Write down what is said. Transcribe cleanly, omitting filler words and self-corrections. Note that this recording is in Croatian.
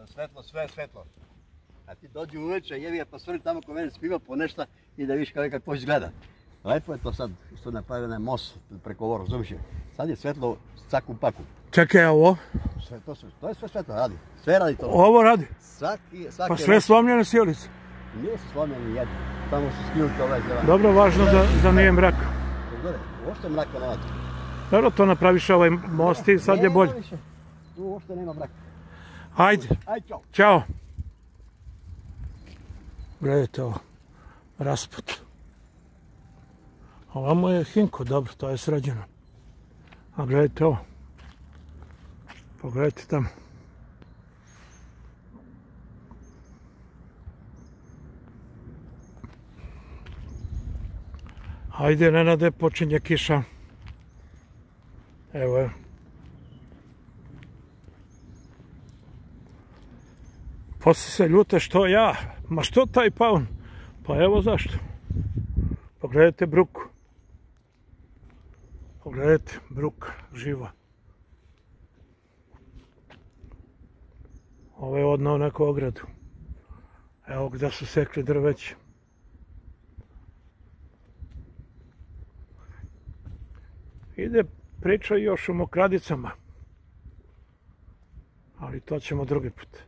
svetlo, sve je svetlo. A ti dođi uveče, jevi je pa svrni tamo ko meni spiva po nešto i da vidiš kako izgleda. Lepo je to sad što napravljena most preko ovo, razumiješ? Sad je svetlo caku paku. Čekaj, ovo? To je sve svetlo, radi. Sve radi to. Ovo radi? Svaki pa sve slomljene sjelice? Nije su slomljene jedne. Tamo su skinuti ovaj zelan. Dobro, važno da nije mrak. Uopšte mraka nema. Dobro, to napraviš ovaj most i sad je bolje. Tu uopšte nema mraka. Ajde. Ćao. Gledajte ovo. Rasput. Ovamo je Hinko, dobro, to je sređeno. A gledajte ovo. Pogledajte tamo. Hajde, Nenade, počinje kiša. Evo je. Poslije se ljute što ja. Ma što taj paun? Pa evo zašto. Pogledajte bruku. Pogledajte, bruka, živa. Ovo je odnao neku ogradu. Evo gdje su sekli drveće. Ide priča još o mokradicama. Ali to ćemo drugi put.